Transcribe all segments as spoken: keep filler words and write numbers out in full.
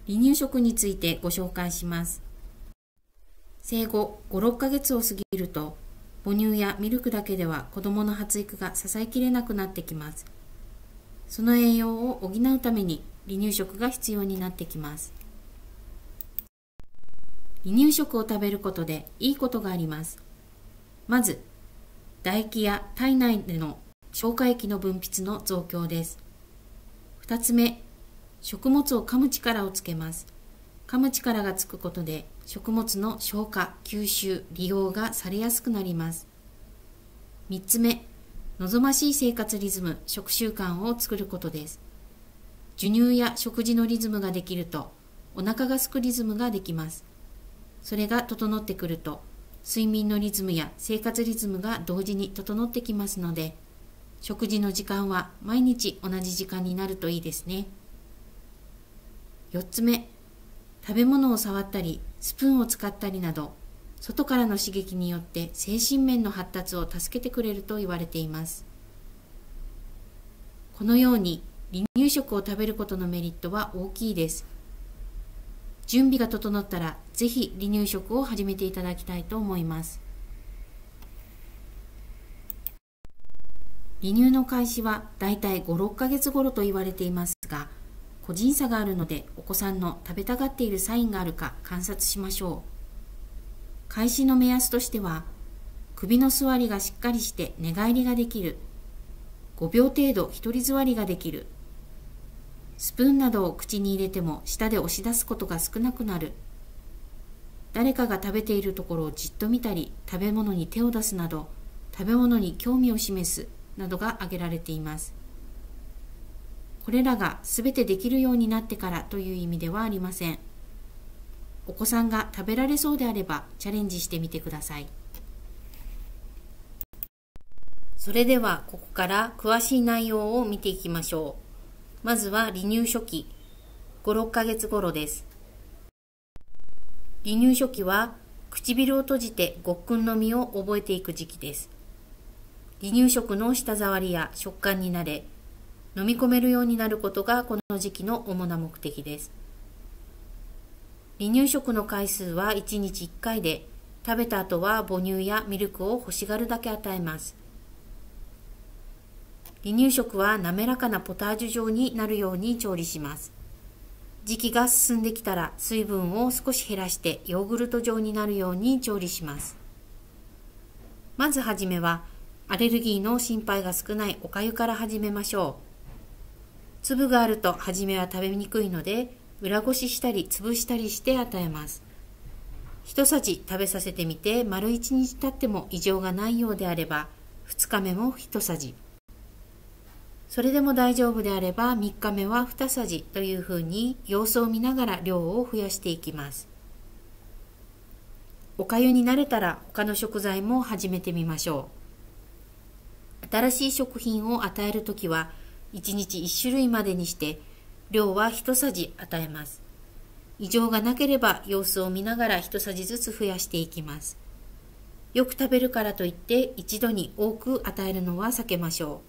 離乳食についてご紹介します。生後ご、ろっかげつを過ぎると、母乳やミルクだけでは子どもの発育が支えきれなくなってきます。その栄養を補うために離乳食が必要になってきます。離乳食を食べることでいいことがあります。まず、唾液や体内での消化液の分泌の増強です。ふたつめ、食物を噛む力をつけます。噛む力がつくことで食物の消化、吸収、利用がされやすくなります。みっつめ、望ましい生活リズム、食習慣を作ることです。授乳や食事のリズムができると、お腹が空くリズムができます。それが整ってくると、睡眠のリズムや生活リズムが同時に整ってきますので、食事の時間は毎日同じ時間になるといいですね。よっつめ、食べ物を触ったり、スプーンを使ったりなど、外からの刺激によって精神面の発達を助けてくれると言われています。このように離乳食を食べることのメリットは大きいです。準備が整ったら、ぜひ離乳食を始めていただきたいと思います。離乳の開始はだいたいご、ろっかげつ頃と言われていますが、個人差があるので、お子さんの食べたがっているサインがあるか観察しましょう。開始の目安としては、首の座りがしっかりして寝返りができる、ごびょう程度一人座りができる、スプーンなどを口に入れても舌で押し出すことが少なくなる、誰かが食べているところをじっと見たり、食べ物に手を出すなど、食べ物に興味を示すなどが挙げられています。これらがすべてできるようになってからという意味ではありません。お子さんが食べられそうであればチャレンジしてみてください。それではここから詳しい内容を見ていきましょう。まずは離乳初期、ご、ろっかげつ頃です。離乳初期は唇を閉じてごっくんのみを覚えていく時期です。離乳食の舌触りや食感に慣れ、飲み込めるようになることがこの時期の主な目的です。離乳食の回数はいちにちいっかいで、食べた後は母乳やミルクを欲しがるだけ与えます。離乳食は滑らかなポタージュ状になるように調理します。時期が進んできたら水分を少し減らしてヨーグルト状になるように調理します。まずはじめはアレルギーの心配が少ないおかゆから始めましょう。粒があると初めは食べにくいので、裏ごししたり潰したりして与えます。一さじ食べさせてみて丸一日経っても異常がないようであれば、二日目も一さじ。それでも大丈夫であれば三日目は二さじというふうに様子を見ながら量を増やしていきます。おかゆに慣れたら他の食材も始めてみましょう。新しい食品を与えるときはいちにちいちしゅるいまでにして量は一さじ与えます。異常がなければ様子を見ながら一さじずつ増やしていきます。よく食べるからといって一度に多く与えるのは避けましょう。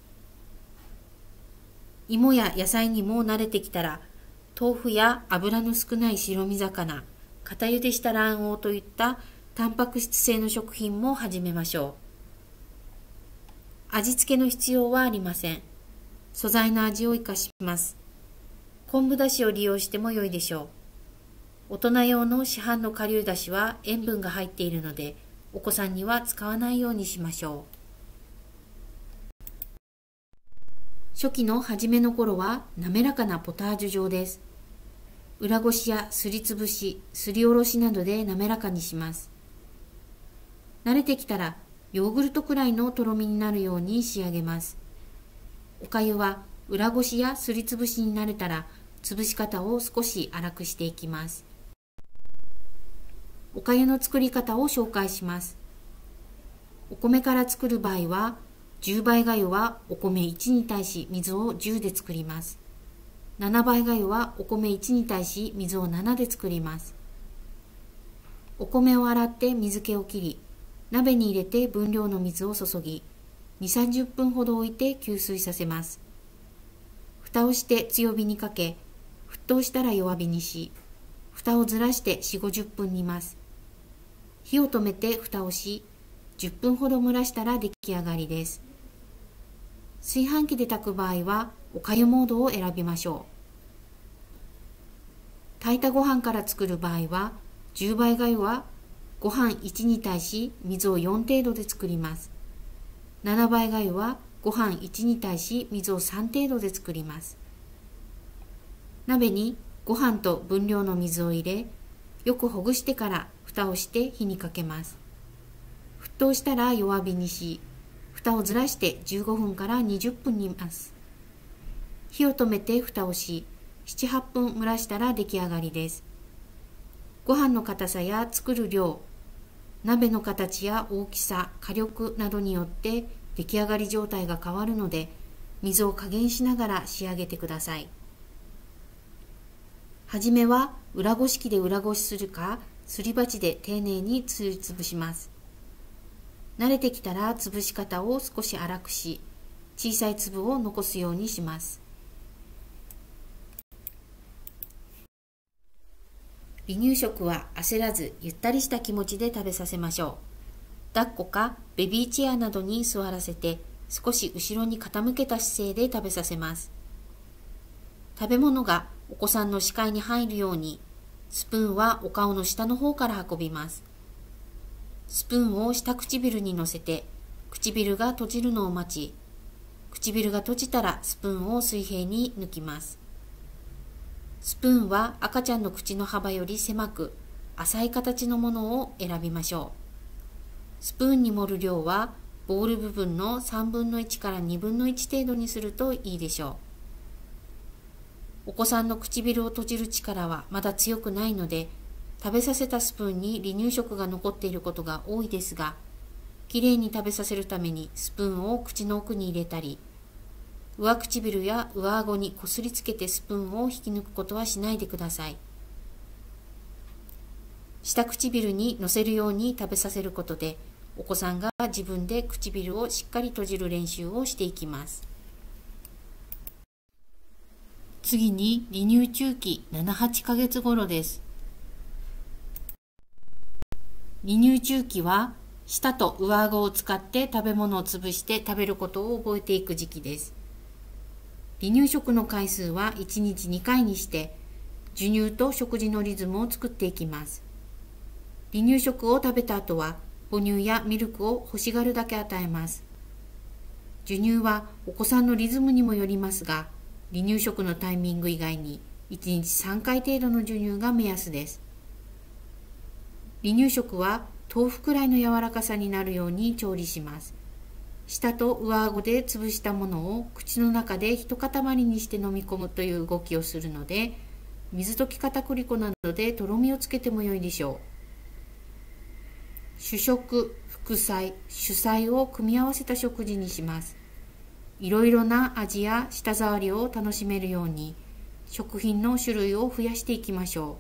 芋や野菜にも慣れてきたら、豆腐や油の少ない白身魚、固茹でした卵黄といったタンパク質性の食品も始めましょう。味付けの必要はありません。素材の味を生かします。昆布だしを利用しても良いでしょう。大人用の市販の顆粒だしは塩分が入っているので、お子さんには使わないようにしましょう。初期の初めの頃は滑らかなポタージュ状です。裏ごしやすりつぶし、すりおろしなどで滑らかにします。慣れてきたらヨーグルトくらいのとろみになるように仕上げます。おかゆは裏ごしやすりつぶしに慣れたら、つぶし方を少し粗くしていきます。おかゆの作り方を紹介します。お米から作る場合は、じゅうばいがゆはお米いちに対し水をじゅうで作ります。ななばいがゆはお米いちに対し水をななで作ります。お米を洗って水気を切り、鍋に入れて分量の水を注ぎ、にじゅうさんじゅっぷんほど置いて吸水させます。蓋をして強火にかけ、沸騰したら弱火にし、 蓋をずらしてよんじゅうごじゅっぷん煮ます。火を止めて蓋をし、じゅっぷんほど蒸らしたら出来上がりです。炊飯器で炊く場合はおかゆモードを選びましょう。炊いたご飯から作る場合はじゅうばいがゆはご飯いちに対し水をよん程度で作ります。ななばいがゆはご飯いちに対し水をさん程度で作ります。鍋にご飯と分量の水を入れ、よくほぐしてから蓋をして火にかけます。沸騰したら弱火にし、蓋をずらしてじゅうごふんからにじゅっぷん煮ます。火を止めて蓋をし、ななはっぷん蒸らしたら出来上がりです。ご飯の硬さや作る量、鍋の形や大きさ、火力などによって出来上がり状態が変わるので、水を加減しながら仕上げてください。はじめは裏ごし器で裏ごしするか、すり鉢で丁寧にすりつぶします。慣れてきたら潰し方を少し粗くし、小さい粒を残すようにします。離乳食は焦らずゆったりした気持ちで食べさせましょう。抱っこかベビーチェアなどに座らせて、少し後ろに傾けた姿勢で食べさせます。食べ物がお子さんの視界に入るように、スプーンはお顔の下の方から運びます。スプーンを下唇に乗せて、唇が閉じるのを待ち、唇が閉じたらスプーンを水平に抜きます。スプーンは赤ちゃんの口の幅より狭く、浅い形のものを選びましょう。スプーンに盛る量は、ボウル部分のさんぶんのいちからにぶんのいち程度にするといいでしょう。お子さんの唇を閉じる力はまだ強くないので、食べさせたスプーンに離乳食が残っていることが多いですが、きれいに食べさせるためにスプーンを口の奥に入れたり、上唇や上顎にこすりつけてスプーンを引き抜くことはしないでください。下唇に乗せるように食べさせることで、お子さんが自分で唇をしっかり閉じる練習をしていきます。次に離乳中期なな、はちかげつ頃です。離乳中期は舌と上顎を使って食べ物を潰して食べることを覚えていく時期です。離乳食の回数はいちにちにかいにして、授乳と食事のリズムを作っていきます。離乳食を食べた後は、母乳やミルクを欲しがるだけ与えます。授乳はお子さんのリズムにもよりますが、離乳食のタイミング以外にいちにちさんかい程度の授乳が目安です。離乳食は豆腐くらいの柔らかさになるように調理します。舌と上顎で潰したものを口の中で一塊にして飲み込むという動きをするので、水溶き片栗粉などでとろみをつけても良いでしょう。主食、副菜、主菜を組み合わせた食事にします。いろいろな味や舌触りを楽しめるように、食品の種類を増やしていきましょう。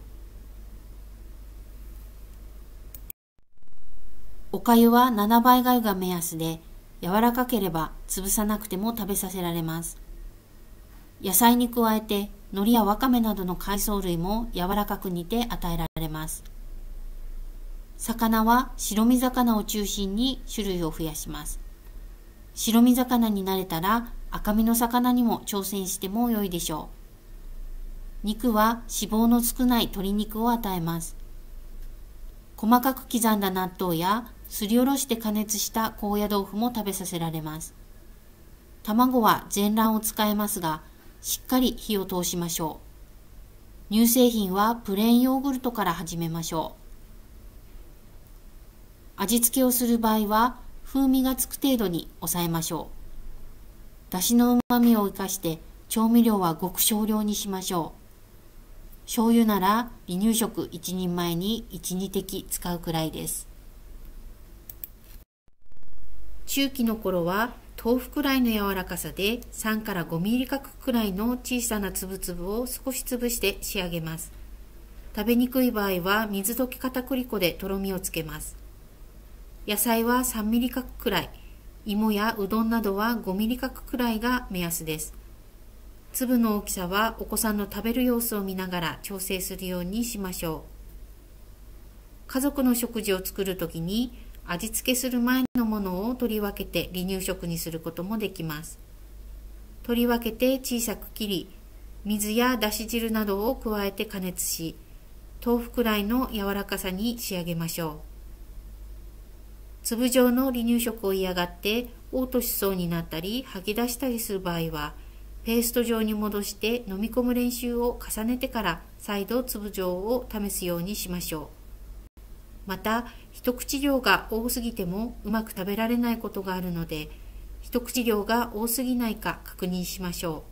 おかゆはななばいがゆが目安で、柔らかければ潰さなくても食べさせられます。野菜に加えて、海苔やわかめなどの海藻類も柔らかく煮て与えられます。魚は白身魚を中心に種類を増やします。白身魚に慣れたら赤身の魚にも挑戦しても良いでしょう。肉は脂肪の少ない鶏肉を与えます。細かく刻んだ納豆やすりおろして加熱した高野豆腐も食べさせられます。卵は全卵を使えますが、しっかり火を通しましょう。乳製品はプレーンヨーグルトから始めましょう。味付けをする場合は風味がつく程度に抑えましょう。だしの旨味を生かして調味料はごく少量にしましょう。醤油なら離乳食いちにんまえにいち、にてき使うくらいです。中期の頃は豆腐くらいの柔らかさでさんからごミリ角くらいの小さな粒々を少し潰して仕上げます。食べにくい場合は水溶き片栗粉でとろみをつけます。野菜はさんミリ角くらい、芋やうどんなどはごミリ角くらいが目安です。 粒の大きさはお子さんの食べる様子を見ながら調整するようにしましょう。家族の食事を作るときに味付けする前のものを取り分けて離乳食にすることもできます。取り分けて小さく切り、水やだし汁などを加えて加熱し、豆腐くらいの柔らかさに仕上げましょう。粒状の離乳食を嫌がって嘔吐しそうになったり吐き出したりする場合は、ペースト状に戻して飲み込む練習を重ねてから再度粒状を試すようにしましょう。また、一口量が多すぎてもうまく食べられないことがあるので、一口量が多すぎないか確認しましょ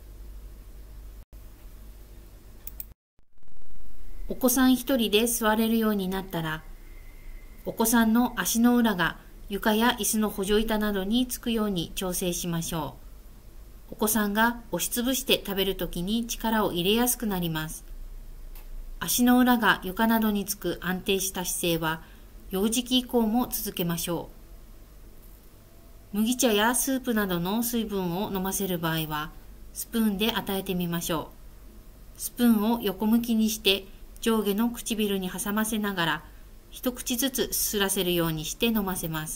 う。お子さん一人で座れるようになったら、お子さんの足の裏が床や椅子の補助板などにつくように調整しましょう。お子さんが押しつぶして食べるときに力を入れやすくなります。足の裏が床などにつく安定した姿勢は、幼児期以降も続けましょう。麦茶やスープなどの水分を飲ませる場合は、スプーンで与えてみましょう。スプーンを横向きにして上下の唇に挟ませながら、一口ずつすすらせるようにして飲ませます。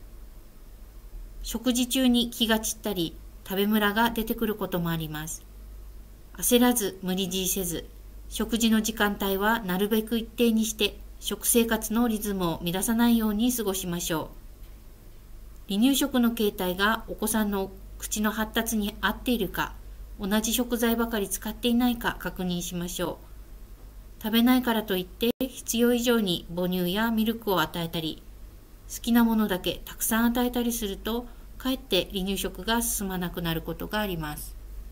食事中に気が散ったり、食べムラが出てくることもあります。焦らず無理強いせず、食事の時間帯はなるべく一定にして、食生活のリズムを乱さないように過ごしましょう。離乳食の形態がお子さんの口の発達に合っているか、同じ食材ばかり使っていないか確認しましょう。食べないからといって必要以上に母乳やミルクを与えたり、好きなものだけたくさん与えたりすると、かえって離乳食が進まなくなることがあります。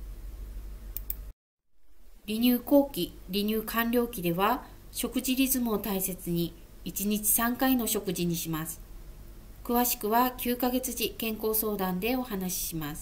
離乳後期、離乳完了期では、食事リズムを大切にいちにちさんかいの食事にします。詳しくはきゅうかげつじ健康相談でお話しします。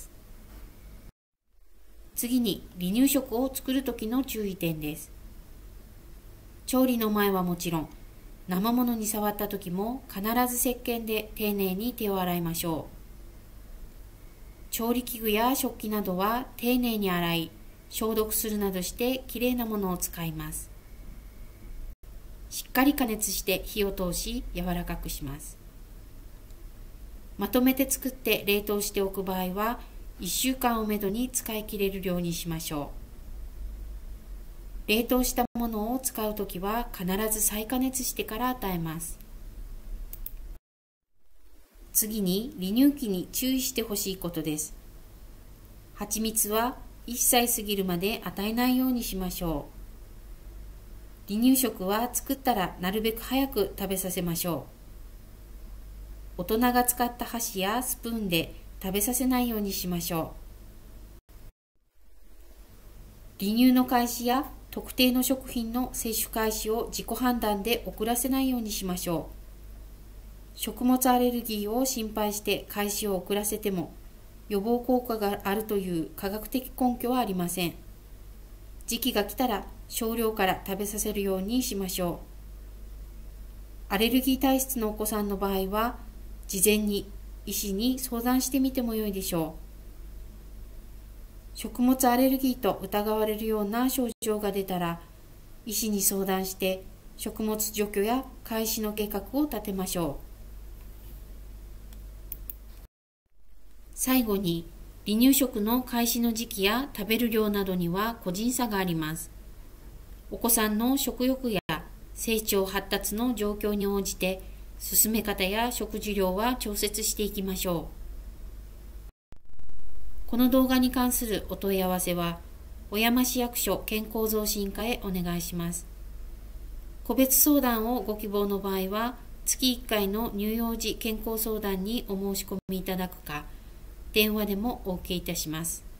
次に離乳食を作るときの注意点です。調理の前はもちろん、生ものに触ったときも必ず石鹸で丁寧に手を洗いましょう。調理器具や食器などは丁寧に洗い、消毒するなどしてきれいなものを使います。しっかり加熱して火を通し柔らかくします。まとめて作って冷凍しておく場合はいっしゅうかんをめどに使い切れる量にしましょう。冷凍したものを使うときは必ず再加熱してから与えます。次に離乳期に注意してほしいことです。蜂蜜はいっさい過ぎるまで与えないようにしましょう。離乳食は作ったらなるべく早く食べさせましょう。大人が使った箸やスプーンで食べさせないようにしましょう。離乳の開始や特定の食品の摂取開始を自己判断で遅らせないようにしましょう。食物アレルギーを心配して開始を遅らせても予防効果があるという科学的根拠はありません。時期が来たら少量から食べさせるようにしましょう。アレルギー体質のお子さんの場合は事前に医師に相談してみてもよいでしょう。食物アレルギーと疑われるような症状が出たら医師に相談して食物除去や開始の計画を立てましょう。最後に、離乳食の開始の時期や食べる量などには個人差があります。お子さんの食欲や成長発達の状況に応じて、進め方や食事量は調節していきましょう。この動画に関するお問い合わせは、小山市役所健康増進課へお願いします。個別相談をご希望の場合は、月いっかいの乳幼児健康相談にお申し込みいただくか、電話でもお受けいたします。